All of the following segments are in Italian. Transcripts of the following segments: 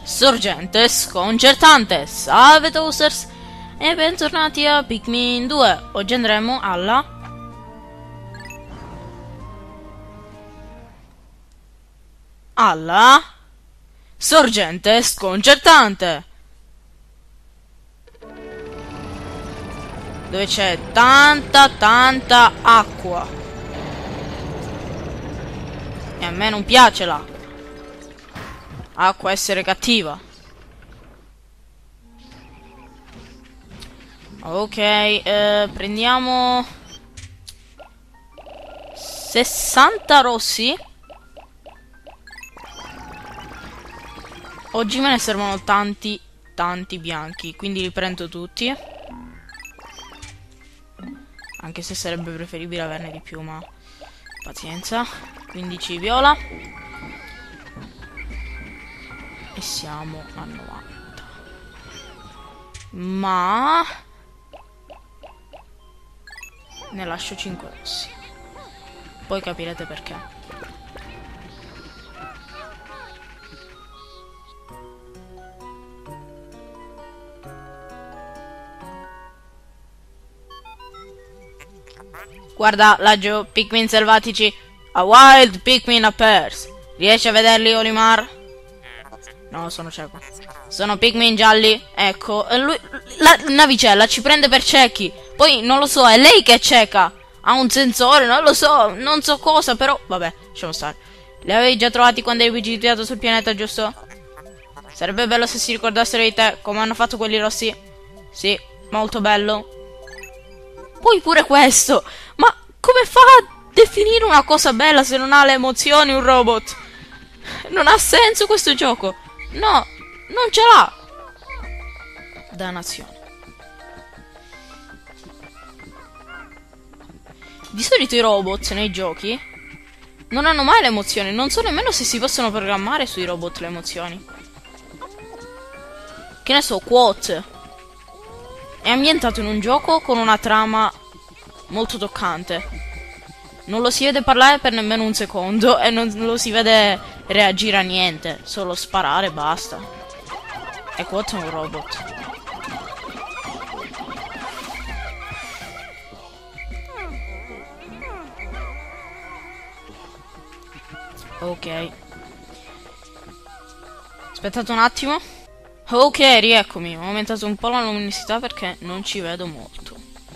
Sorgente sconcertante. Salve Toasters e bentornati a Pikmin 2. Oggi andremo alla sorgente sconcertante, dove c'è tanta acqua e a me non piace l'acqua. Acqua essere cattiva. Ok, prendiamo 60 rossi. Oggi me ne servono tanti bianchi, quindi li prendo tutti. Anche se sarebbe preferibile averne di più, ma pazienza. 15 viola. E siamo a 90. Ma ne lascio 5 rossi. Poi capirete perché. Guarda laggiù, Pikmin selvatici. A wild Pikmin appears. Riesci a vederli, Olimar? No, sono cieco. Sono Pikmin gialli. Ecco, la navicella ci prende per ciechi. Poi non lo so, è lei che è cieca. Ha un sensore, non lo so, non so cosa, però vabbè, lasciamo stare. Li avevi già trovati quando eri visitato sul pianeta, giusto? Sarebbe bello se si ricordassero di te, come hanno fatto quelli rossi. Sì, molto bello. Poi pure questo. Ma come fa a definire una cosa bella se non ha le emozioni un robot? Non ha senso questo gioco. No, non ce l'ha. Dannazione. Di solito i robot nei giochi non hanno mai le emozioni. Non so nemmeno se si possono programmare sui robot le emozioni. Che ne so, Quote è ambientato in un gioco con una trama molto toccante. Non lo si vede parlare per nemmeno un secondo e non lo si vede reagire a niente, solo sparare e basta. E Quote è un robot. Ok. Aspettate un attimo. Ok, rieccomi. Ho aumentato un po' la luminosità perché non ci vedo molto.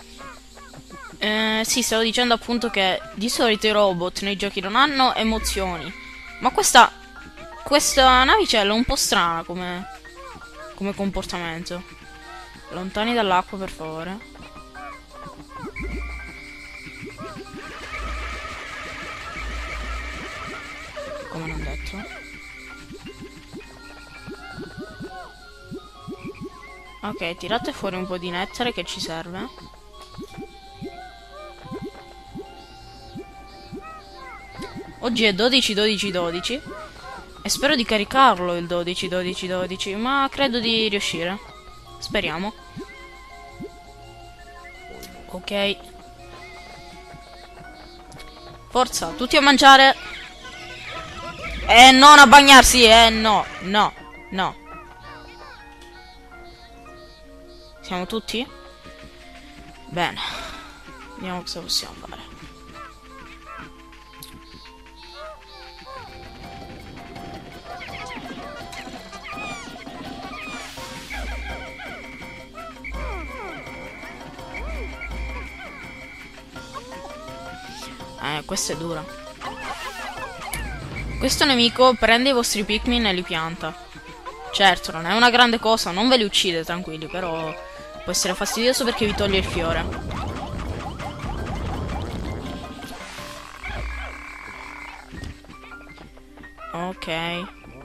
Sì, stavo dicendo appunto che di solito i robot nei giochi non hanno emozioni. Ma questa navicella è un po' strana come comportamento. Lontani dall'acqua, per favore. Come non detto. Ok, tirate fuori un po' di nettare che ci serve. Oggi è 12-12-12 e spero di caricarlo il 12-12-12, ma credo di riuscire. Speriamo. Ok. Forza, tutti a mangiare. Non a bagnarsi, no. Siamo tutti? Bene. Vediamo cosa possiamo fare. Questa è dura. Questo nemico prende i vostri Pikmin e li pianta. Certo, non è una grande cosa, non ve li uccide, tranquilli, però può essere fastidioso perché vi toglie il fiore. Ok.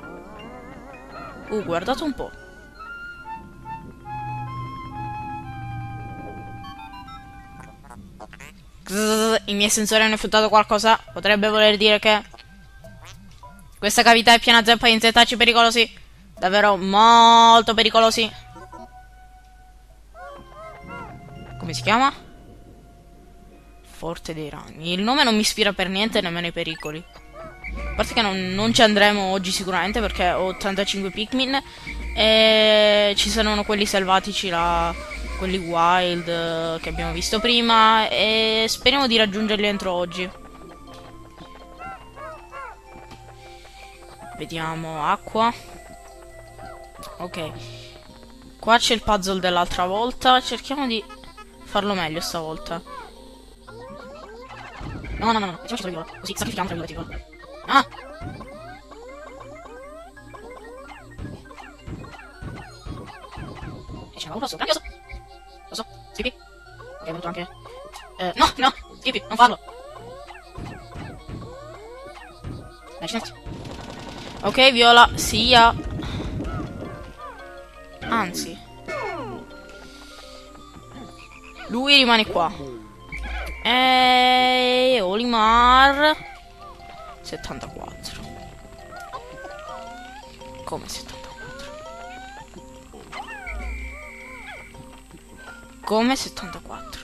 Guardate un po'. I miei sensori hanno effettuato qualcosa. Potrebbe voler dire che questa cavità è piena zeppa di insettacci pericolosi. Davvero molto pericolosi. Come si chiama? Forte dei ragni. Il nome non mi ispira per niente, nemmeno i pericoli. A parte che non ci andremo oggi sicuramente perché ho 85 Pikmin. E ci saranno quelli selvatici là, quelli wild che abbiamo visto prima. E speriamo di raggiungerli entro oggi. Vediamo, acqua. Ok. Qua c'è il puzzle dell'altra volta. Cerchiamo di farlo meglio stavolta. No, no, no, no. Facciamoci 3 viola. Così sacrifichiamo 3 viola, tipo. Ah! E c'è un rosso. Grandioso! Rosso. Skippy. Ok, è venuto anche... no, no! Skippy, non farlo! Dai, ci metti. Ok, viola, sia. Anzi. Lui rimane qua. E Olimar 74. Come 74? Come 74?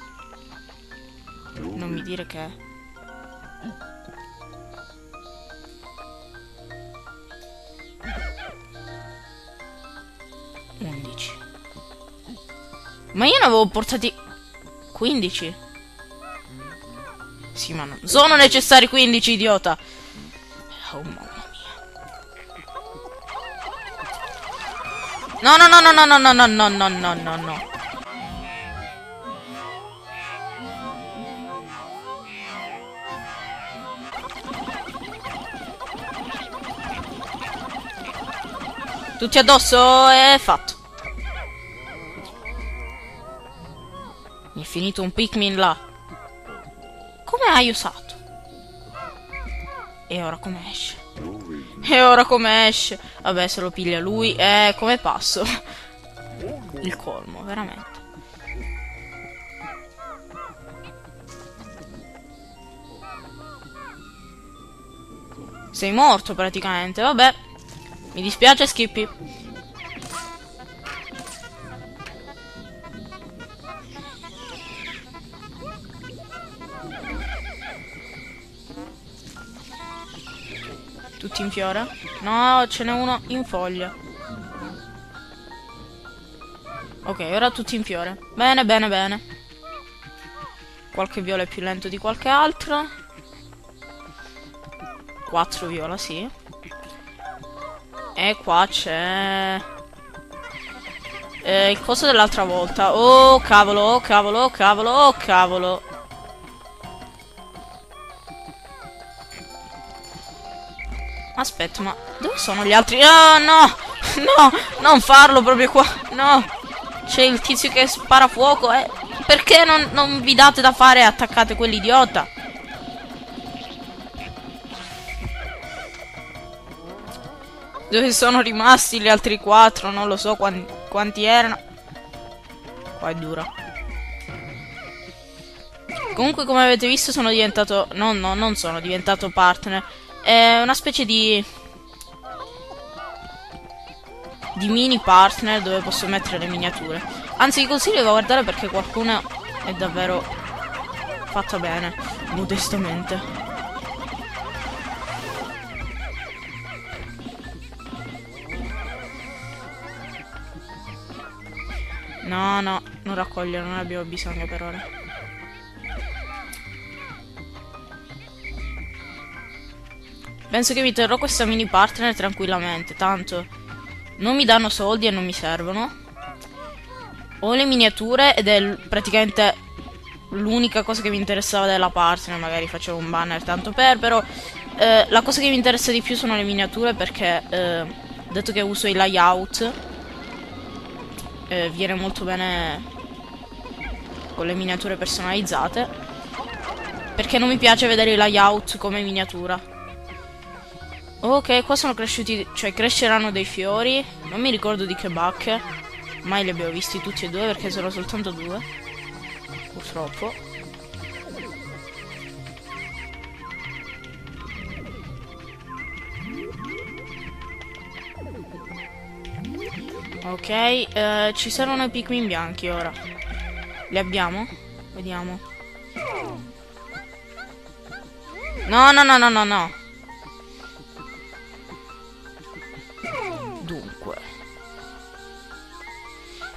Non mi dire che... Ma io ne avevo portati 15. Sì, ma non sono necessari 15, idiota. Oh, mamma mia. No, no, no, no, no, no, no, no, no, no, no, no. Tutti addosso e fatto. Mi è finito un Pikmin là. Come hai usato? E ora come esce? E ora come esce? Vabbè, se lo piglia lui. Come passo? Il colmo, veramente. Sei morto praticamente, vabbè. Mi dispiace, Skippy. Tutti in fiore? No, ce n'è uno in foglia. Ok, ora tutti in fiore. Bene, bene, bene. Qualche viola è più lento di qualche altro. 4 viola, sì. E qua c'è... il coso dell'altra volta. Oh, cavolo, oh, cavolo, oh, cavolo, oh, cavolo. Aspetta, ma dove sono gli altri? Oh, no! No! Non farlo proprio qua! No! C'è il tizio che spara fuoco, eh! Perché non vi date da fare e attaccate quell'idiota? Dove sono rimasti gli altri 4? Non lo so quanti erano. Qua è dura. Comunque, come avete visto, sono diventato... No, non sono diventato partner. È una specie di mini partner dove posso mettere le miniature. Anzi, vi consiglio di guardare perché qualcuna è davvero fatta bene, modestamente. No, no, non raccogliere, non abbiamo bisogno per ora. Penso che mi terrò questa mini partner tranquillamente, tanto non mi danno soldi e non mi servono. Ho le miniature ed è praticamente l'unica cosa che mi interessava della partner. Magari facevo un banner tanto però la cosa che mi interessa di più sono le miniature perché dato che uso i layout viene molto bene con le miniature personalizzate, perché non mi piace vedere i layout come miniatura. Ok, qua sono cresciuti, cioè cresceranno dei fiori. Non mi ricordo di che bacche. Mai li abbiamo visti tutti e due perché sono soltanto 2. Purtroppo. Ok, ci saranno i Pikmin bianchi ora. Li abbiamo? Vediamo. No, no, no, no, no, no.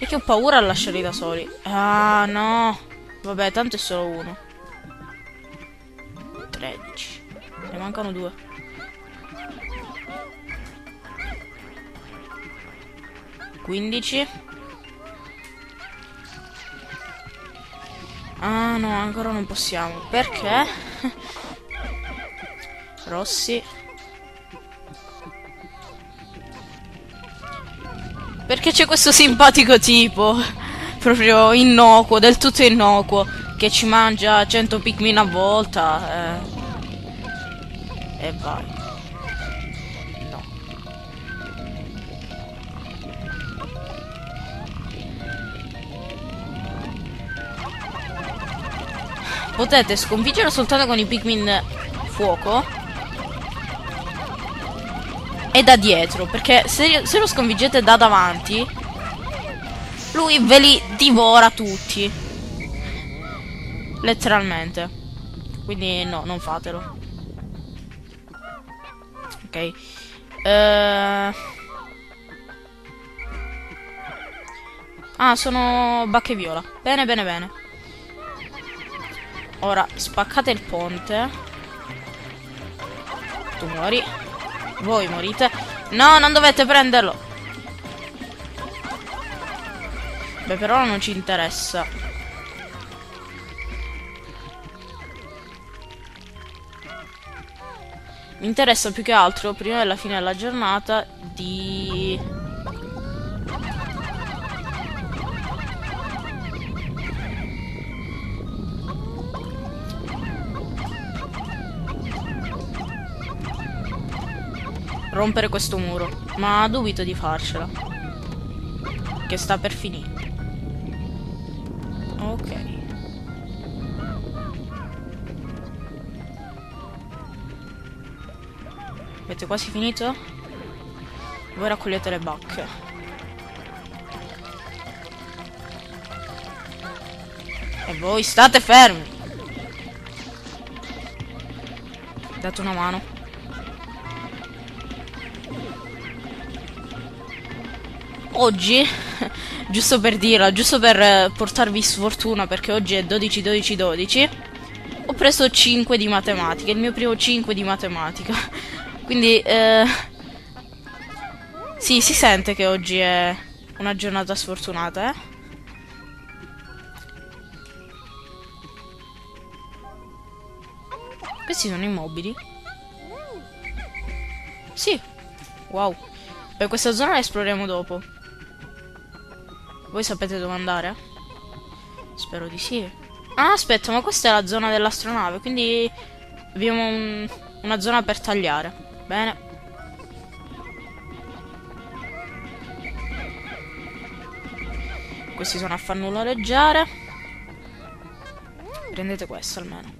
E che ho paura a lasciarli da soli. Ah, no. Vabbè, tanto è solo uno. 13. Ne mancano 2. Quindici. Ah no, ancora non possiamo. Perché? Rossi. Perché c'è questo simpatico tipo, proprio innocuo, del tutto innocuo, che ci mangia 100 Pikmin a volta. E vai. No. Potete sconfiggerlo soltanto con i Pikmin fuoco e da dietro, perché se lo sconfiggete da davanti, lui ve li divora tutti. Letteralmente. Quindi no, non fatelo. Ok. Ah, sono bacche viola. Bene, bene, bene. Ora spaccate il ponte. Tu muori. Voi morite. No, non dovete prenderlo. Beh, per ora non ci interessa. Mi interessa più che altro, prima della fine della giornata, di... rompere questo muro. Ma dubito di farcela. Che sta per finire. Ok. Avete quasi finito? Voi raccogliete le bacche. E voi state fermi. Date una mano. Oggi, giusto per dirla, giusto per portarvi sfortuna, perché oggi è 12, 12, 12, ho preso 5 di matematica, il mio primo 5 di matematica. Quindi, sì, si sente che oggi è una giornata sfortunata, eh? Questi sono immobili? Sì. Wow. Per questa zona la esploriamo dopo. Voi sapete dove andare? Spero di sì. Ah, aspetta, ma questa è la zona dell'astronave, quindi abbiamo una zona per tagliare. Bene. Questi sono a fannullareggiare. Prendete questo almeno.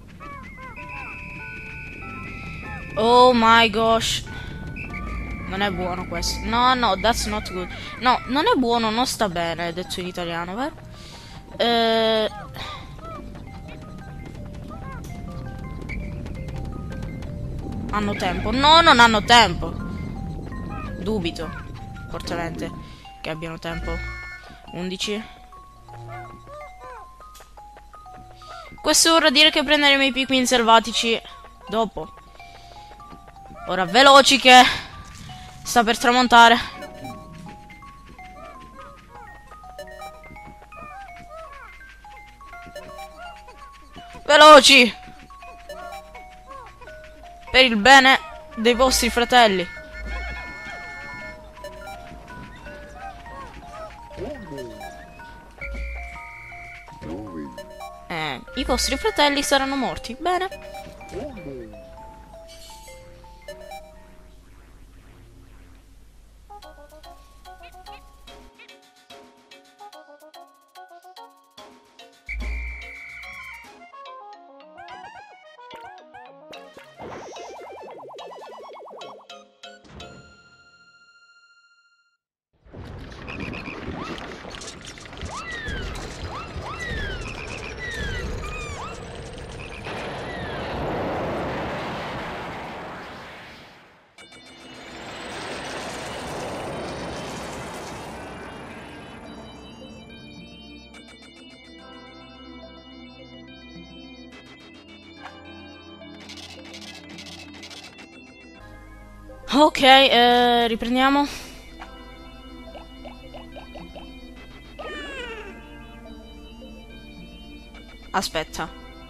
Oh my gosh. Non è buono questo. No, no, that's not good. No, non è buono, non sta bene, detto in italiano, vero? Hanno tempo. No, non hanno tempo. Dubito fortemente che abbiano tempo. 11. Questo vorrà dire che prenderemo i Pikmin selvatici dopo. Ora veloci che sta per tramontare. Veloci! Per il bene dei vostri fratelli. I vostri fratelli saranno morti. Bene. Ok, riprendiamo. Aspetta.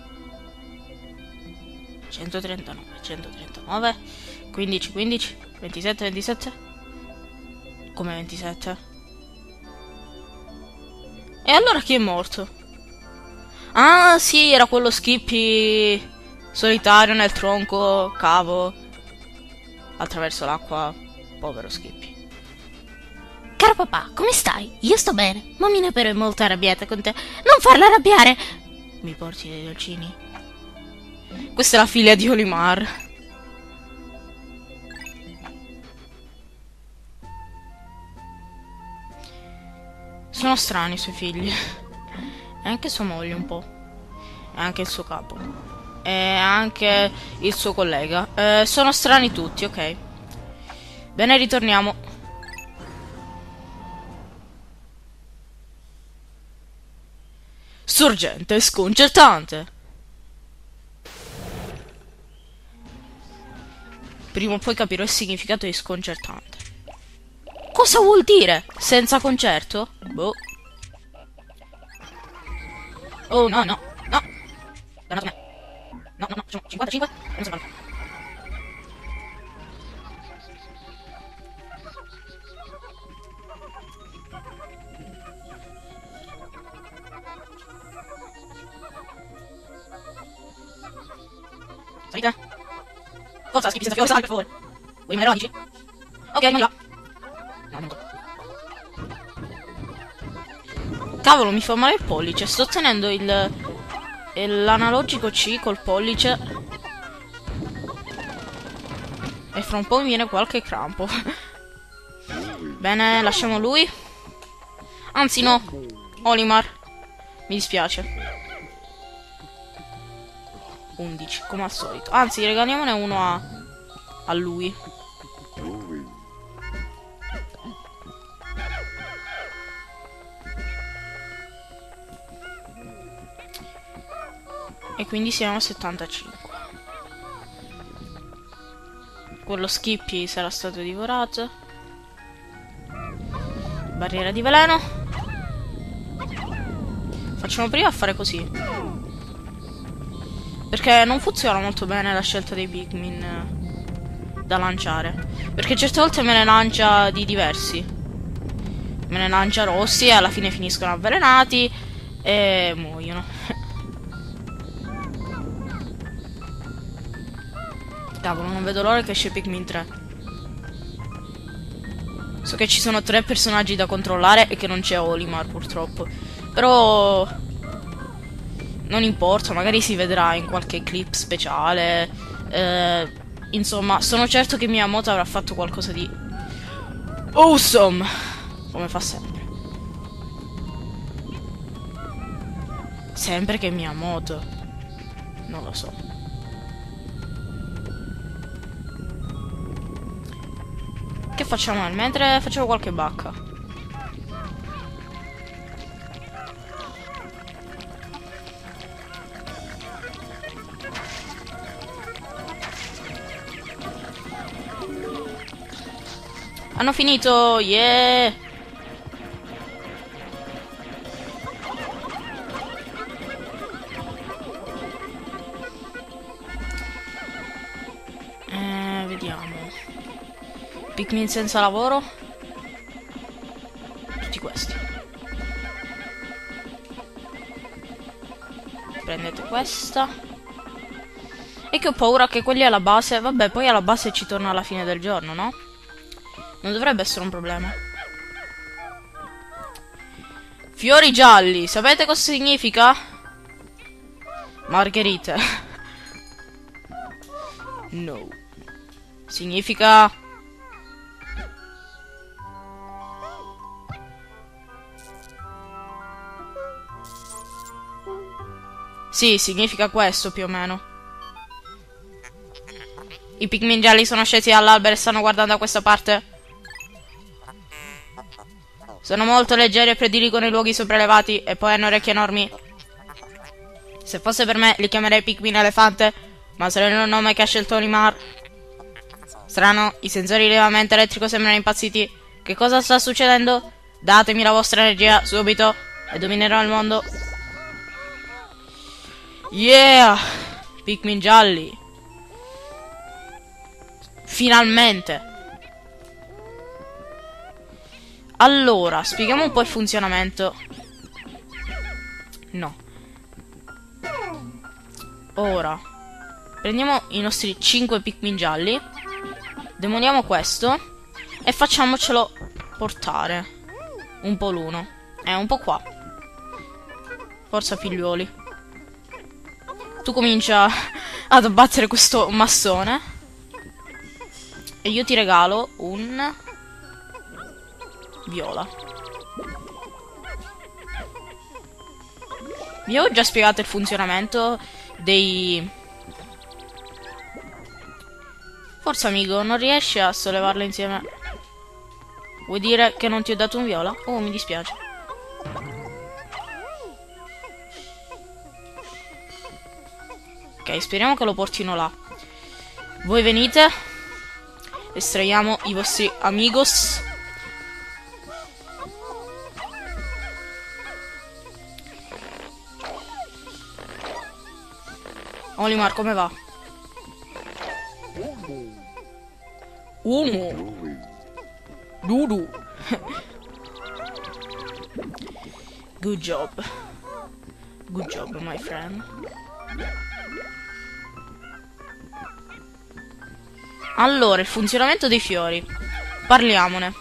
139, 139, 15, 15, 27, 27. Come 27? E allora chi è morto? Ah, sì, era quello Skippy solitario nel tronco, cavo, attraverso l'acqua. Povero Skippy. Caro papà, come stai? Io sto bene. Mammina però è molto arrabbiata con te. Non farla arrabbiare! Mi porti dei dolcini? Questa è la figlia di Olimar. Sono strani i suoi figli. E anche sua moglie un po'. E anche il suo capo. E anche il suo collega. Sono strani tutti, ok. Bene, ritorniamo. Sorgente sconcertante. Prima o poi capirò il significato di sconcertante. Cosa vuol dire? Senza concerto? Boh. Oh no, no, no. Dannato me. No, no, no, sono 55 e non so quanto. Salite. Forza, Skippy, senza fiola, per favore. Vuoi rimanere dici? Ok, rimani là. No, non tocco. Cavolo, mi fa male il pollice. Sto tenendo l'analogico C col pollice. E fra un po' mi viene qualche crampo. Bene, lasciamo lui. Anzi, no. Olimar. Mi dispiace. 11, come al solito. Anzi, regaliamone uno a lui. E quindi siamo a 75. Quello Skippy sarà stato divorato. Barriera di veleno. Facciamo prima a fare così. Perché non funziona molto bene la scelta dei Pikmin da lanciare. Perché certe volte me ne lancia di diversi. Me ne lancia rossi e alla fine finiscono avvelenati e muoiono. Cavolo, non vedo l'ora che esce Pikmin 3. So che ci sono 3 personaggi da controllare e che non c'è Olimar purtroppo. Però non importa, magari si vedrà in qualche clip speciale. Insomma, sono certo che Miyamoto avrà fatto qualcosa di awesome, come fa sempre. Sempre che Miyamoto. Non lo so. Che facciamo nel mentre facciamo qualche bacca? Hanno finito, yeah! Vediamo. Pikmin senza lavoro. Tutti questi. Prendete questa. E che ho paura che quelli alla base... Vabbè, poi alla base ci torna alla fine del giorno, no? Non dovrebbe essere un problema. Fiori gialli. Sapete cosa significa? Margherite. No. Significa... Sì, significa questo più o meno. I Pikmin gialli sono scesi dall'albero e stanno guardando da questa parte. Sono molto leggeri e prediligono i luoghi sopraelevati e poi hanno orecchie enormi. Se fosse per me li chiamerei Pikmin elefante, ma sarà il nome che ha scelto Olimar. Strano, i sensori di rilevamento elettrico sembrano impazziti. Che cosa sta succedendo? Datemi la vostra energia, subito, e dominerò il mondo. Yeah! Pikmin gialli. Finalmente. Allora, spieghiamo un po' il funzionamento. No. Ora, prendiamo i nostri 5 Pikmin gialli, demoliamo questo e facciamocelo portare. Un po' l'uno. Un po' qua. Forza figliuoli. Tu comincia ad abbattere questo massone. E io ti regalo un viola. Vi avevo già spiegato il funzionamento dei... Forza amico, non riesci a sollevarlo insieme? Vuoi dire che non ti ho dato un viola? Oh, mi dispiace. Ok, speriamo che lo portino là. Voi venite. Estraiamo i vostri amigos. Olimar, come va? Uomo. Dudu. Good job. Good job, my friend. Allora, il funzionamento dei fiori. Parliamone.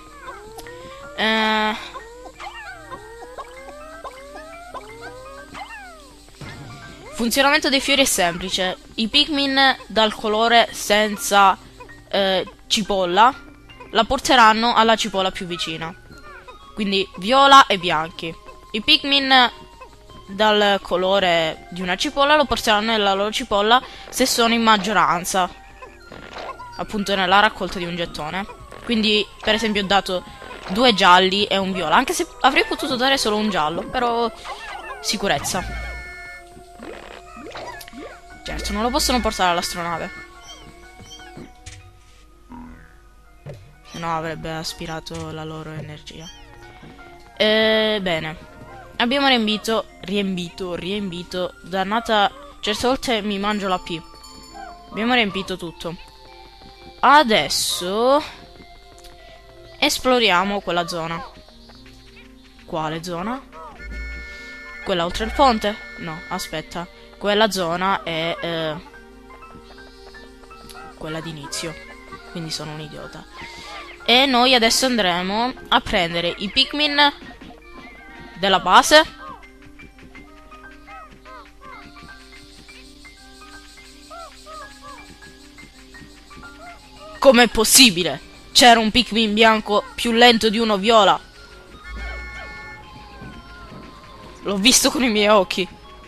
Funzionamento dei fiori è semplice. I Pikmin dal colore senza cipolla la porteranno alla cipolla più vicina. Quindi viola e bianchi. I Pikmin dal colore di una cipolla lo porteranno nella loro cipolla se sono in maggioranza, appunto nella raccolta di un gettone. Quindi per esempio ho dato 2 gialli e un viola, anche se avrei potuto dare solo un giallo, però sicurezza. Certo, non lo possono portare all'astronave, se no avrebbe aspirato la loro energia. Bene, abbiamo riempito, dannata, certe volte mi mangio la P. Abbiamo riempito tutto. Adesso esploriamo quella zona. Quale zona? Quella oltre il ponte? No, aspetta. Quella zona è quella d'inizio. Quindi sono un idiota. E noi adesso andremo a prendere i Pikmin della base. Com'è possibile? C'era un Pikmin bianco più lento di uno viola. L'ho visto con i miei occhi.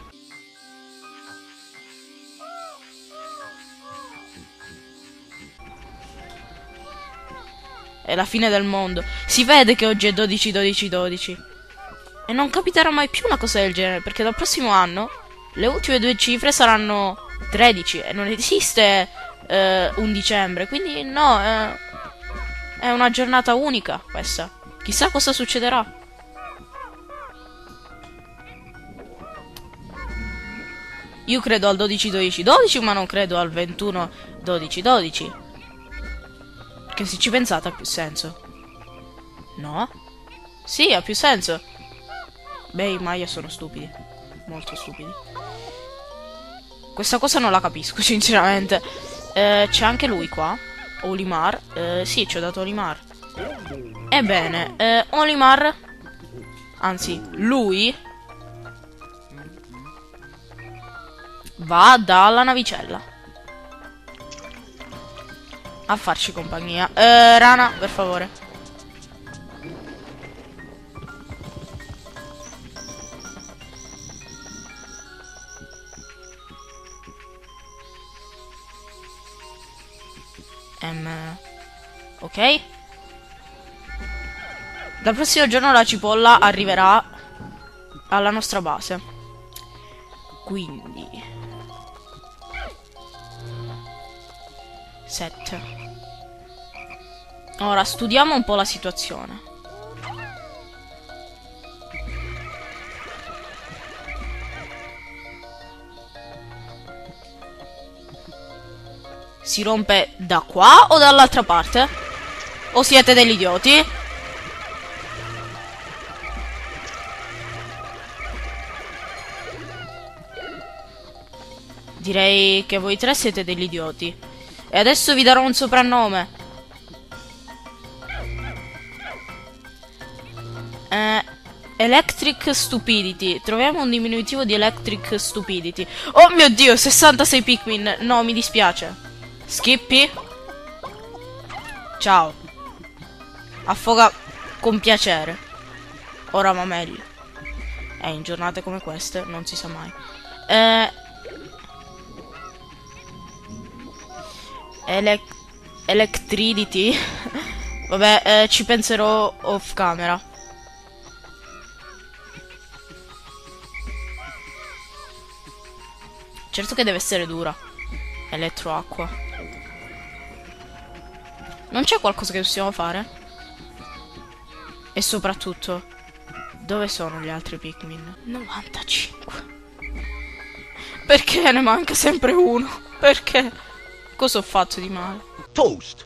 È la fine del mondo. Si vede che oggi è 12-12-12. E non capiterà mai più una cosa del genere, perché dal prossimo anno le ultime 2 cifre saranno 13 e non esiste un dicembre. Quindi no, è una giornata unica questa. Chissà cosa succederà. Io credo al 12-12-12, ma non credo al 21-12-12. Perché se ci pensate ha più senso. No? Sì, ha più senso. Beh, i Maya sono stupidi. Molto stupidi. Questa cosa non la capisco, sinceramente. C'è anche lui qua. Olimar. Sì, ci ho dato Olimar. Ebbene, Olimar, anzi, lui va dalla navicella a farci compagnia. Rana, per favore. Ok. Dal prossimo giorno la cipolla arriverà alla nostra base. Quindi 7. Ora studiamo un po' la situazione. Si rompe da qua o dall'altra parte? O siete degli idioti? Direi che voi tre siete degli idioti. E adesso vi darò un soprannome. Electric Stupidity. Troviamo un diminutivo di Electric Stupidity. Oh mio Dio, 66 Pikmin. No, mi dispiace. Skippy. Ciao. Affoga con piacere. Ora va meglio. In giornate come queste non si sa mai. Electridity. Vabbè, ci penserò off camera. Certo che deve essere dura. Elettroacqua. Non c'è qualcosa che possiamo fare? E soprattutto, dove sono gli altri Pikmin? 95. Perché ne manca sempre uno? Perché? Cosa ho fatto di male? Toast.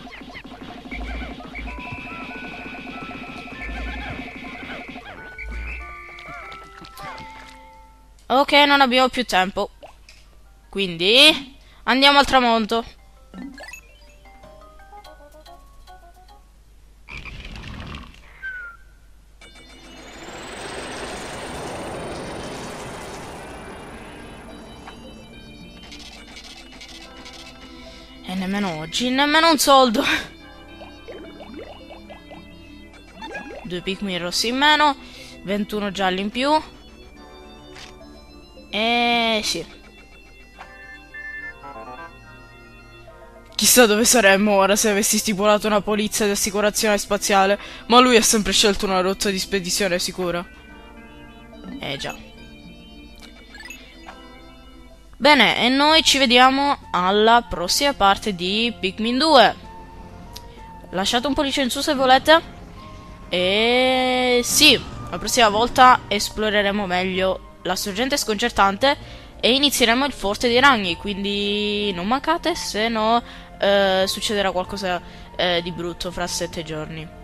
Ok, non abbiamo più tempo. Quindi andiamo al tramonto. E nemmeno oggi, nemmeno un soldo. 2 Pikmin rossi in meno, 21 gialli in più. Sì. Chissà dove saremmo ora se avessi stipulato una polizia di assicurazione spaziale, ma lui ha sempre scelto una rotta di spedizione sicura. Già. Bene, e noi ci vediamo alla prossima parte di Pikmin 2. Lasciate un pollice in su se volete. E sì, la prossima volta esploreremo meglio la sorgente sconcertante e inizieremo il forte dei ragni, quindi non mancate, se no succederà qualcosa di brutto fra 7 giorni.